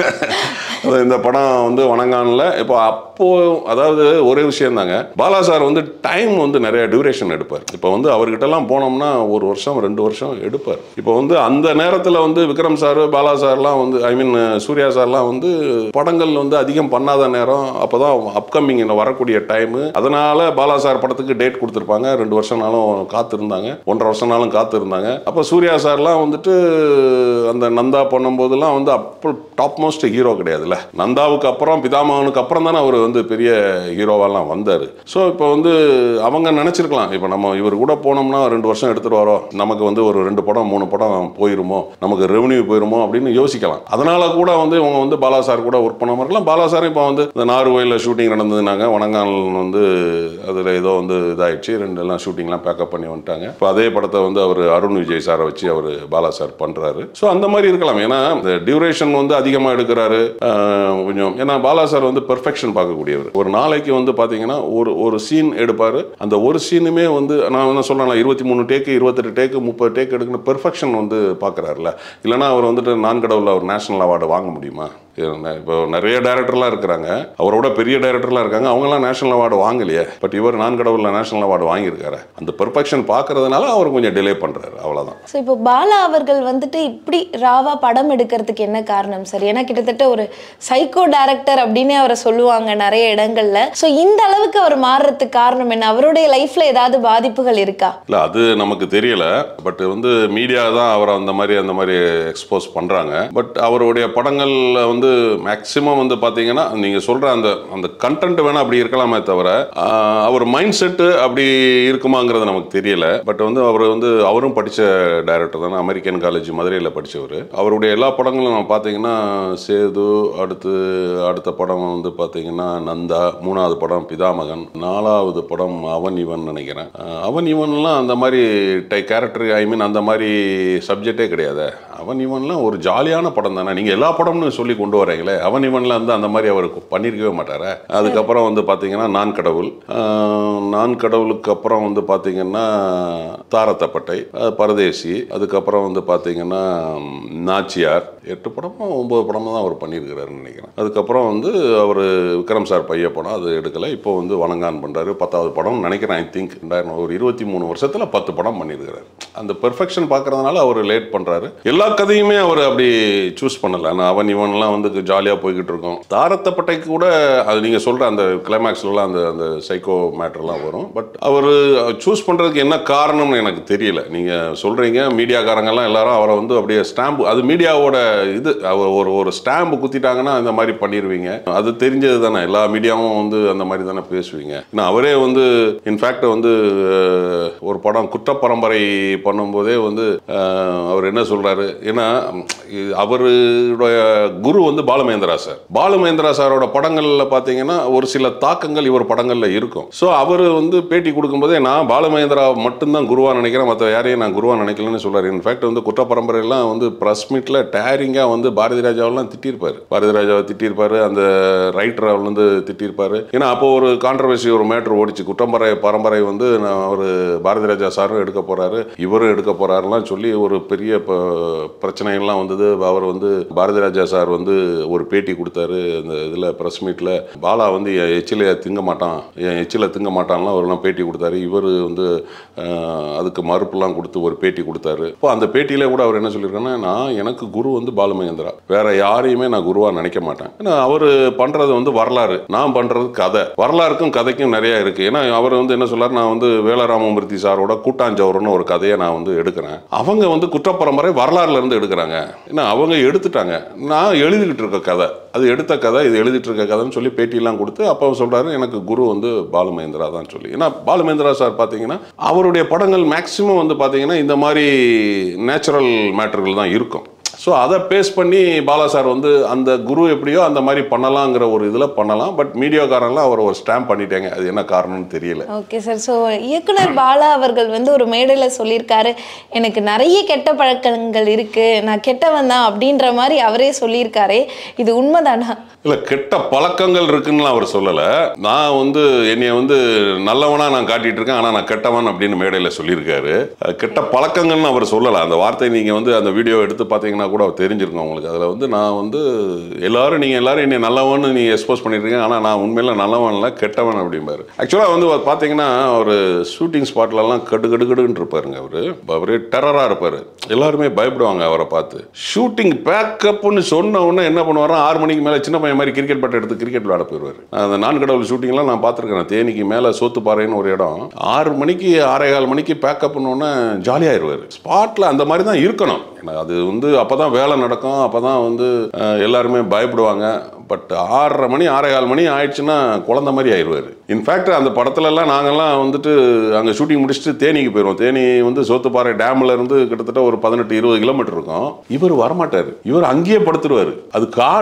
இந்த படம் வந்து வணங்கான்ல இப்போ அப்போ அதாவது ஒரே விஷயம் தாங்க, பாலா சார் வந்து டைம் வந்து நிறைய டியூரேஷன் எடுப்பார். இப்போ வந்து அவர்கிட்டலாம் போனோம்னா ஒரு வருஷம் ரெண்டு வருஷம் எடுப்பார். இப்போ வந்து அந்த நேரத்தில் வந்து விக்ரம் சார் பாலா சார்லாம் வந்து ஐ மீன் சூர்யா சார்லாம் வந்து படங்கள் வந்து அதிகம் பண்ணாத நேரம், அப்போதான் அப்கமிங் வரக்கூடிய டைமு. அதனால பாலா சார் படத்துக்கு டேட் கொடுத்துருப்பாங்க. ரெண்டு வருஷம்னாலும் காத்திருந்தாங்க, ஒன்றரை வருஷம்னாலும் காத்திருந்தாங்க. அப்போ சூர்யா சார்லாம் வந்துட்டு அந்த நந்தா பண்ணும்போதெல்லாம் வந்து அப்போ டாப் மோஸ்ட் ஹீரோ கிடையாதுல்ல. நந்தாவுக்கு அப்புறம் பிதாமகனுக்கு அப்புறம் தானே அவர் வந்து பெரிய ஹீரோவெல்லாம் வந்தார். ஸோ இப்போ வந்து அவங்க நினச்சிருக்கலாம், இப்போ நம்ம இவர் கூட போனோம்னா ரெண்டு வருஷம் எடுத்துகிட்டு வரோம், நமக்கு வந்து ஒரு ரெண்டு படம் மூணு படம் போயிருமோ, நமக்கு ரெவன்யூ போயிருமோ அப்படின்னு யோசிக்கலாம். அதனால கூட வந்து இவங்க வந்து பாலா சார் கூட ஒர்க் பண்ண இருக்கலாம். பாலா சார் இப்போ வந்து இந்த நார்வேயில் ஷூட்டிங் நடந்ததுனாங்க, வணங்கால் வந்து அதில் ஏதோ வந்து இதாகிடுச்சு, ரெண்டு எல்லாம் ஷூட்டிங்லாம் பேக்கப் பண்ணி வந்துட்டாங்க. இப்போ அதே படத்தை வந்து அவர் அருண் விஜய் சாரை வச்சு அவர் பாலா சார் பண்ணுறாரு. ஸோ அந்த மாதிரி இருக்கலாம். ஏன்னா இந்த டியூரேஷன் வந்து அதிகம் அதிகமாக எடுக்கிறாரு கொஞ்சம். ஏன்னா பாலா சார் வந்து பெர்ஃபெக்ஷன் பார்க்கக்கூடியவர். ஒரு நாளைக்கு வந்து பார்த்தீங்கன்னா ஒரு ஒரு சீன் எடுப்பார். அந்த ஒரு சீனுமே வந்து நான் என்ன சொல்கிறேன், இருபத்தி மூணு டேக்கு இருபத்தெட்டு டேக்கு முப்பது டேக் எடுக்கணும் பெர்ஃபெக்ஷன் வந்து பார்க்குறாருல. இல்லைனா அவர் வந்துட்டு நான் கடவுளில் ஒரு நேஷனல் அவார்டு வாங்க முடியுமா? இப்போ நிறைய டைரக்டர்லாம் இருக்கிறாங்க, அவரோட பெரிய டைரக்டர்லாம் இருக்காங்க, அவங்களாம் நேஷனல் அவார்டு வாங்கலையே. பட் இவர் நான் கடவுளில் நேஷனல் அவார்டு வாங்கியிருக்காரு. அந்த பெர்ஃபெக்ஷன் பார்க்கறதுனால அவர் கொஞ்சம் டிலே பண்ணுறாரு, அவ்வளோதான். ஸோ இப்போ பாலா அவர்கள் வந்துட்டு இப்படி ராவா படம் எடுக்கிறதுக்கு என்ன காரணம் சார்? ஏன்னா கிட்டத்தட்ட ஒரு சைக்கோ டைரக்டர் அப்படின்னே அவரை சொல்லுவாங்க நிறைய இடங்கள்ல. ஸோ இந்த அளவுக்கு அவர் மாறுறதுக்கு காரணம் என்ன? அவருடைய லைஃப்ல ஏதாவது பாதிப்புகள் இருக்கா? இல்லை, அது நமக்கு தெரியல. பட் வந்து மீடியா தான் அவரை அந்த மாதிரி அந்த மாதிரி எக்ஸ்போஸ் பண்ணுறாங்க. பட் அவருடைய படங்கள்ல வந்து மேக்சிமம் வந்து பார்த்தீங்கன்னா நீங்கள் சொல்கிற அந்த அந்த கண்டென்ட் வேணால் அப்படி இருக்கலாமே தவிர அவர் மைண்ட் செட்டு அப்படி இருக்குமாங்கிறது நமக்கு தெரியல. பட் வந்து அவர் வந்து அவரும் படித்த டைரக்டர் தானே, அமெரிக்கன் காலேஜ் மதுரையில் படித்தவர். அவருடைய எல்லா படங்களும் நம்ம பார்த்தீங்கன்னா சேது, அடுத்து அடுத்த படம் வந்து பார்த்தீங்கன்னா நந்தா, மூணாவது படம் பிதாமகன், நாலாவது படம் அவன் இவன் நினைக்கிறேன். அவன் இவன்லாம் அந்த மாதிரி டை கேரக்டர் ஐ மீன் அந்த மாதிரி சப்ஜெக்டே கிடையாது. அவன் இவன்லாம் ஒரு ஜாலியான படம் தானே. நீங்கள் எல்லா படம்னு சொல்லி கொண்டு வரீங்களே, அவன் இவன்ல வந்து அந்த மாதிரி அவர் பண்ணியிருக்கவே மாட்டார். அதுக்கப்புறம் வந்து பார்த்தீங்கன்னா நான் கடவுள், நான் கடவுளுக்கு அப்புறம் வந்து பார்த்தீங்கன்னா தாரத்தப்பட்டை, பரதேசி, அதுக்கப்புறம் வந்து பார்த்தீங்கன்னா நாச்சியார், எட்டு படமோ ஒன்பது படமும் தான் அவர் பண்ணியிருக்கிறாருன்னு நினைக்கிறேன். அதுக்கப்புறம் வந்து அவர் விக்ரம் சார் பைய படம் அது எடுக்கலை. இப்போ வந்து வணங்கான் பண்ணுறாரு, பத்தாவது படம் நினைக்கிறேன். ஐ திங்க் ரெண்டாயிரம் ஒரு இருபத்தி மூணு வருஷத்தில் பத்து படம் பண்ணியிருக்கிறார். அந்த பெர்ஃபெக்ஷன் பார்க்கறதுனால அவர் லேட் பண்ணுறாரு. எல்லா கதையுமே அவர் அப்படி சூஸ் பண்ணலை. நான் அவன் இவன்லாம் வந்து ஜாலியாக போய்கிட்டு இருக்கோம். தாரத்தப்பட்டைக்கு கூட அது நீங்கள் சொல்கிற அந்த கிளைமேக்ஸ்லாம் அந்த அந்த சைக்கோ மேட்டர்லாம் வரும். பட் அவர் சூஸ் பண்ணுறதுக்கு என்ன காரணம்னு எனக்கு தெரியல. நீங்கள் சொல்கிறீங்க மீடியாக்காரங்கெல்லாம் எல்லாரும் அவரை வந்து அப்படியே ஸ்டாம்பு, அது மீடியாவோட இது, அவர் ஒரு ஒரு ஸ்டாம்பு குத்திட்டாங்கன்னா இந்த மாதிரி பண்ணிடுவீங்க. அது தெரிஞ்சது தானே, எல்லா மீடியாவும் வந்து அந்த மாதிரி தானே பேசுவீங்க. ஏன்னா அவரே வந்து இன்ஃபேக்ட் வந்து ஒரு படம் குற்றப்பரம்பரை பண்ணும்போதே வந்து அவர் என்ன சொல்கிறாரு, ஏன்னா அவருடைய குரு வந்து பாலுமகேந்திரா சார். பாலுமகேந்திரா சாரோட படங்கள்ல பார்த்தீங்கன்னா ஒரு சில தாக்கங்கள் இவர் படங்கள்ல இருக்கும். ஸோ அவர் வந்து பேட்டி கொடுக்கும்போதே நான் பாலுமகேந்திரா மட்டும்தான் குருவா நினைக்கிறேன், மற்ற யாரையும் நான் குருவா நினைக்கலன்னு சொல்றாரு. இன்ஃபேக்ட் வந்து குற்றப்பரம்பரையெல்லாம் வந்து பிரஸ் மீட்ல டேரிங்கா வந்து பாரதி ராஜாவெல்லாம் திட்டிருப்பாரு, பாரதி ராஜாவை திட்டிருப்பாரு, அந்த ரைட்டரை வந்து திட்டிருப்பாரு. ஏன்னா அப்போ ஒரு கான்ட்ரவர்சி ஒரு மேட்ரு ஓடிச்சு, குற்றம்பரை பரம்பரை வந்து அவர் பாரதி ராஜா சாரும் எடுக்க போறாரு, இவரும் எடுக்க போறாருலாம் சொல்லி ஒரு பெரிய பிரச்சனைகள்லாம் வந்தது. அவர் வந்து பாரதி ராஜா சார் வந்து ஒரு பேட்டி கொடுத்தாரு அந்த இதில் ப்ரெஸ் மீட்டில், பாலா வந்து என் எச்சில திங்க மாட்டான், என் எச்சில திங்க மாட்டான்லாம் அவரெல்லாம் பேட்டி கொடுத்தாரு. இவர் வந்து அதுக்கு மறுப்புலாம் கொடுத்து ஒரு பேட்டி கொடுத்தாரு. இப்போ அந்த பேட்டியில கூட அவர் என்ன சொல்லியிருக்காருன்னா, நான் எனக்கு குரு வந்து பாலுமகேந்திரா, வேற யாரையுமே நான் குருவா நினைக்க மாட்டேன். ஏன்னா அவர் பண்றது வந்து வரலாறு, நான் பண்றது கதை. வரலாறுக்கும் கதைக்கும் நிறைய இருக்கு. ஏன்னா அவர் வந்து என்ன சொல்றாரு, நான் வந்து வேலராமமூர்த்தி சாரோட கூட்டாஞ்சவரன்னு ஒரு கதையை நான் வந்து எடுக்கிறேன், அவங்க வந்து குற்றப்பரம்பரை வரலாறுல இருந்து எடுக்கிறாங்க, ஏன்னா அவங்க எடுத்துட்டாங்க, நான் எழுதிக்கிட்டு இருக்க கதை, அது எடுத்த கதை, இது எழுதிட்டு இருக்க கதைன்னு சொல்லி பேட்டியெல்லாம் கொடுத்து அப்போ சொல்றாரு எனக்கு குரு வந்து பாலுமகேந்திரா தான் சொல்லி. ஏன்னா பாலுமகேந்திரா சார் பார்த்தீங்கன்னா அவருடைய படங்கள் மேக்சிமம் வந்து பார்த்தீங்கன்னா இந்த மாதிரி நேச்சுரல் மேட்டர்கள் தான் இருக்கும். ஸோ அதை பேஸ் பண்ணி பாலா சார் வந்து அந்த குரு எப்படியோ அந்த மாதிரி பண்ணலாங்கிற ஒரு இதில் பண்ணலாம். பட் மீடியாக்காரங்களாம் அவர் ஒரு ஸ்டாம்ப் பண்ணிட்டாங்க, அது என்ன காரணம்னு தெரியல. Okay sir. ஸோ இயக்குனர் பாலா அவர்கள் வந்து ஒரு மேடையில் சொல்லியிருக்காரு, எனக்கு நிறைய கெட்ட பழக்கங்கள் இருக்கு, நான் கெட்டவன் தான் அப்படின்ற மாதிரி அவரே சொல்லியிருக்காரு. இது உண்மைதானா? இல்லை, கெட்ட பழக்கங்கள் இருக்குன்னு அவர் சொல்லலை. நான் வந்து என்னைய வந்து நல்லவனா நான் காட்டிட்டு இருக்கேன், ஆனால் நான் கெட்டவன் அப்படின்னு மேடையில் சொல்லியிருக்காரு. கெட்ட பழக்கங்கள்னு அவர் சொல்லலை. அந்த வார்த்தை நீங்கள் வந்து அந்த வீடியோ எடுத்து பார்த்தீங்கன்னா கூட தெரிஞ்சிருக்கும் உங்களுக்கு. அதில் வந்து நான் வந்து எல்லாரும் நீங்கள் எல்லாரும் என்னை நல்லவன்னு நீங்கள் எக்ஸ்போஸ் பண்ணியிருக்கீங்க, ஆனால் நான் உண்மையில நல்லவன் இல்லை கெட்டவன் அப்படிம்பாரு. ஆக்சுவலாக வந்து பார்த்தீங்கன்னா அவர் ஷூட்டிங் ஸ்பாட்லலாம் கடு கடு கடுன்னு இருப்பாருங்க. அவர் அவரே டெரராக இருப்பார், எல்லாருமே பயப்படுவாங்க அவரை பார்த்து. ஷூட்டிங் பேக்கப்னு சொன்ன உடனே என்ன பண்ணுவாரோ, ஆறு மணிக்கு மேலே சின்ன பையன் மாதிரி கிரிக்கெட் பேட்டை எடுத்து கிரிக்கெட் விளையாட போயிடுவார். அந்த நான் கடவுள் ஷூட்டிங்லாம் நான் பார்த்துருக்கேன். தேனிக்கு மேலே சோத்துப்பாறைன்னு ஒரு இடம், ஆறு மணிக்கு ஆறே கால் மணிக்கு பேக்கப்னு உடனே ஜாலியாகிடுவார் ஸ்பாட்டில். அந்த மாதிரி தான் இருக்கணும். அது வந்து அப்பதான் வேலை நடக்கும், அப்பதான் வந்து எல்லாருமே பயப்படுவாங்க. பட் ஆறரை மணி ஆறே கால் மணி ஆயிடுச்சுன்னா குழந்தை மாதிரி ஆயிடுவார். இன்ஃபேக்ட் அந்த படத்துல எல்லாம் நாங்கெல்லாம் வந்துட்டு அங்கே ஷூட்டிங் முடிச்சுட்டு தேனிக்கு போயிடுவோம். தேனி வந்து சோத்துப்பாறை டேம்ல இருந்து கிட்டத்தட்ட ஒரு பதினெட்டு இருபது கிலோமீட்டர் இருக்கும். இவர் வரமாட்டார், இவர் அங்கேயே படுத்துருவார். அது காடு,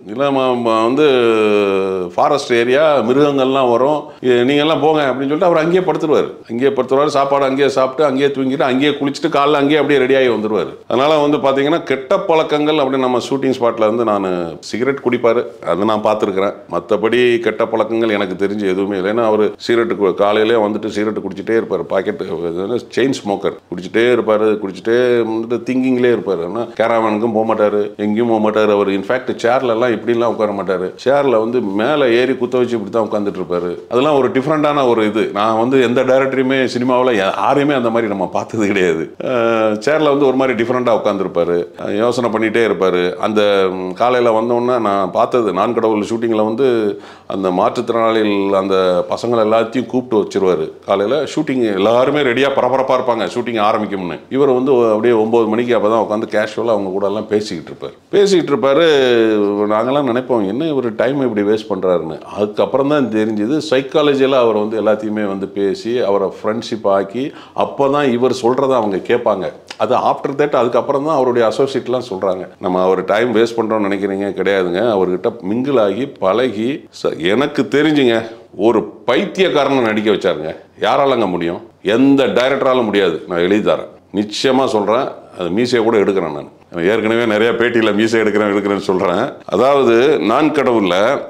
இல்லை வந்து ஃபாரஸ்ட் ஏரியா, மிருகங்கள்லாம் வரும், நீங்கள்லாம் போங்க அப்படின்னு சொல்லிட்டு அவர் அங்கேயே படுத்துருவார். அங்கேயே படுத்துருவார், சாப்பாடு அங்கேயே சாப்பிட்டு அங்கேயே தூங்கிட்டு அங்கேயே குளிச்சுட்டு காலைல அங்கேயே அப்படியே ரெடியாகி வந்துடுவார். அதனால் வந்து பார்த்தீங்கன்னா கெட்ட பழக்கங்கள் அப்படின்னு நம்ம ஷூட்டிங் ஸ்பாட்டில் வந்து நான் சிகரெட் குடிப்பார், அதை நான் பார்த்துருக்குறேன். மற்றபடி கெட்ட பழக்கங்கள் எனக்கு தெரிஞ்சு எதுவுமே இல்லை. ஏன்னா அவர் சிகரெட்டு காலையிலே வந்துட்டு சிகரெட்டு குடிச்சிட்டே இருப்பார். பாக்கெட்டு செயின் ஸ்மோக்கர் குடிச்சிட்டே இருப்பார். குடிச்சிட்டே வந்துட்டு திங்கிங்லேயே இருப்பார். ஆனால் கேராவனுக்கும் போக மாட்டார், எங்கேயும் போக மாட்டார். அவர் இன்ஃபேக்ட் சேர்லலாம் இப்படிலாம் உட்கார மாட்டார். சேரில் வந்து மேலே ஏறி குத்த வச்சு இப்படி தான் உட்காந்துட்டு இருப்பாரு. அதெல்லாம் ஒரு டிஃப்ரெண்டான ஒரு இது. நான் வந்து எந்த டைரக்டரையுமே சினிமாவில் யாரையுமே அந்த மாதிரி நம்ம பார்த்தது கிடையாது. சேரில் வந்து ஒரு மாதிரி டிஃப்ரெண்டாக உட்காந்துருப்பாரு, யோசனை பண்ணிகிட்டே இருப்பார். அந்த காலையில் வந்தோன்னே நான் பார்த்தது நான் கடவுள் ஷூட்டிங்கில் வந்து அந்த மாற்றுத்திறனாளிகள் அந்த பசங்களை எல்லாத்தையும் கூப்பிட்டு வச்சிருவார். காலையில் ஷூட்டிங் எல்லாருமே ரெடியாக பரபரப்பாக இருப்பாங்க ஷூட்டிங் ஆரம்பிக்கும்னு. இவர் வந்து அப்படியே ஒம்பது மணிக்கு அப்போ தான் உட்காந்து கேஷுவலாக அவங்க கூட எல்லாம் பேசிக்கிட்டு இருப்பார். பேசிக்கிட்டு இருப்பார். நாங்கள்லாம் நினைப்போம் என்ன இவர் டைம் இப்படி வேஸ்ட் பண்ணுறாருன்னு. அதுக்கப்புறம் தான் தெரிஞ்சுது சைக்காலஜியில் அவர் வந்து எல்லாத்தையுமே வந்து பேசி அவரை ஃப்ரெண்ட்ஷிப் ஆக்கி அப்போ தான் இவர் சொல்கிறத அவங்க கேட்பாங்க. அது ஆஃப்டர் தட் அதுக்கப்புறம் தான் அவருடைய அசோசியேட்லாம் சொல்கிறாங்க, நம்ம அவர் டைம் வேஸ்ட் பண்ணுறோன்னு நினைக்கிறீங்க, கிடையாதுங்க. அவர்கிட்ட மிங்கிள் ஆகி பழகி எனக்கு தெரிஞ்சுங்க ஒரு பைத்தியக்காரனை நடிக்க வச்சாருங்க. யாராலங்க முடியும்? எந்த டைரக்டராலும் முடியாது. நான் எழுதி தரேன், நிச்சயமாக சொல்கிறேன். அது மீசையை கூட எடுக்கிறேன். நான் ஏற்கனவே நிறைய பேட்டியில் மீசை எடுக்கிறேன் எடுக்கிறேன்னு சொல்கிறேன். அதாவது நான் கடவுளில்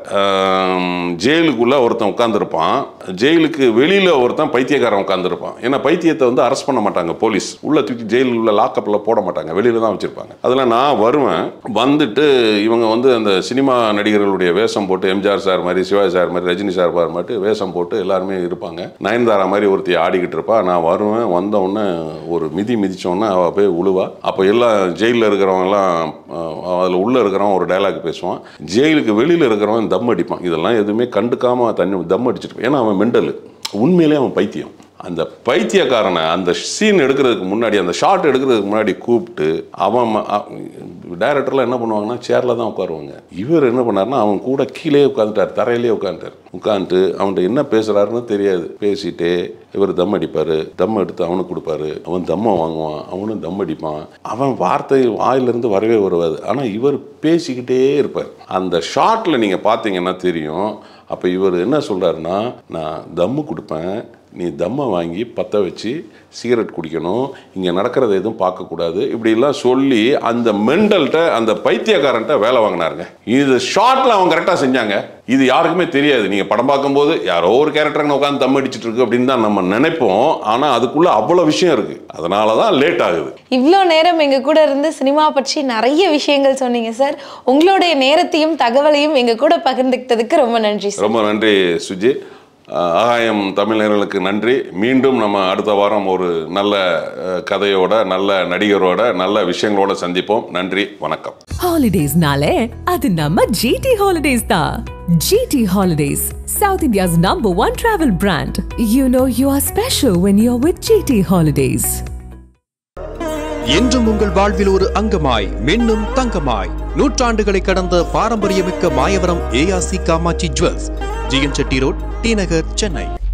ஜெயிலுக்குள்ளே ஒருத்தன் உட்காந்துருப்பான், ஜெயிலுக்கு வெளியில் ஒருத்தன் பைத்தியக்காரன் உட்காந்துருப்பான். ஏன்னா பைத்தியத்தை வந்து அரெஸ்ட் பண்ண மாட்டாங்க போலீஸ், உள்ளே தூக்கி ஜெயிலுக்குள்ள லாக்கப்பில் போட மாட்டாங்க, வெளியில் தான் வச்சுருப்பாங்க. அதில் நான் வருவேன், வந்துட்டு இவங்க வந்து அந்த சினிமா நடிகர்களுடைய வேஷம் போட்டு எம்ஜிஆர் சார் மாதிரி, சிவாஜி சார் மாதிரி, ரஜினி சார் மாதிரி வேஷம் போட்டு எல்லாருமே இருப்பாங்க. நயன்தாரா மாதிரி ஒருத்தி ஆடிக்கிட்டு இருப்பா. நான் வருவேன், வந்தவுடனே ஒரு மிதி மிதித்தோன்னே அவள் போய் உழுவா. அப்போ எல்லாம் ஜெயிலில் இருக்கிறவங்கலாம் அதில் உள்ளே இருக்கிறவன் ஒரு டைலாக் பேசுவான், ஜெயிலுக்கு வெளியில் இருக்கிறவன் தம் அடிப்பான். இதெல்லாம் எதுவுமே கண்டுக்காமல் தண்ணி தம் அடிச்சிருப்பான். ஏன்னா அவன் மெண்டலு, உண்மையிலே அவன் பைத்தியம். அந்த பைத்தியக்காரனை அந்த சீன் எடுக்கிறதுக்கு முன்னாடி, அந்த ஷாட் எடுக்கிறதுக்கு முன்னாடி கூப்பிட்டு அவன் டைரக்டர்லாம் என்ன பண்ணுவாங்கன்னா சேரில் தான் உட்காருவாங்க. இவர் என்ன பண்ணார்னா அவன் கூட கீழே உட்காந்துட்டார், தரையிலே உட்காந்துட்டார். உட்காந்துட்டு அவன்கிட்ட என்ன பேசுகிறாருன்னு தெரியாது, பேசிட்டு இவர் தம் அடிப்பார், தம் எடுத்து அவனுக்கு கொடுப்பாரு, அவன் தம்மை வாங்குவான், அவனும் தம் அடிப்பான். அவன் வார்த்தை வாயிலிருந்து வரவே வருவாது, ஆனால் இவர் பேசிக்கிட்டே இருப்பார். அந்த ஷாட்டில் நீங்கள் பார்த்தீங்கன்னா தெரியும். அப்போ இவர் என்ன சொல்கிறாருன்னா, நான் தம்மு கொடுப்பேன், நீ தம்மை வாங்கி பற்ற வச்சு சிகரெட் குடிக்கணும், இங்கே நடக்கிறத எதுவும் பார்க்கக்கூடாது, இப்படிலாம் சொல்லி அந்த மெண்டல்கிட்ட அந்த பைத்தியக்காரன்ட்ட வேலை வாங்கினாருங்க. இது ஷார்ட்டில் அவங்க கரெக்டாக செஞ்சாங்க. இது யாருக்குமே தெரியாது. நீங்கள் படம் பார்க்கும்போது யாரோ ஒரு கேரக்டருங்க உட்காந்து தம் அடிச்சுட்டு இருக்கு அப்படின்னு தான் நம்ம நினைப்போம். ஆனால் அதுக்குள்ளே அவ்வளோ விஷயம் இருக்குது. அதனால தான் லேட் ஆகுது. இவ்வளோ நேரம் எங்கள் கூட இருந்து சினிமா பற்றி நிறைய விஷயங்கள் சொன்னீங்க சார். உங்களுடைய நேரத்தையும் தகவலையும் எங்கள் கூட பகிர்ந்துக்கிட்டதுக்கு ரொம்ப நன்றி சார். ரொம்ப நன்றி சுஜி. ஆகாயம் தமிழர்களுக்கு நன்றி. மீண்டும் நம்ம அடுத்த வாரம் ஒரு நல்ல கதையோட, நல்ல நடிகரோட, நல்ல விஷயங்களோட சந்திப்போம். நன்றி, வணக்கம். ஹாலிடேஸ்னாலே அது நம்ம ஜிடி ஹாலிடேஸ் தான். GT Holidays, South India's number one travel brand. You know you are special when you're with GT Holidays. என்றும் உங்கள் வாழ்வில் ஒரு அங்கமாய், மின்னும் தங்கமாய், நூற்றாண்டுகளை கடந்த பாரம்பரியமிக்க Mayavaram ARC Kamatchi jewels, G N Chetty road, T Nagar, Chennai.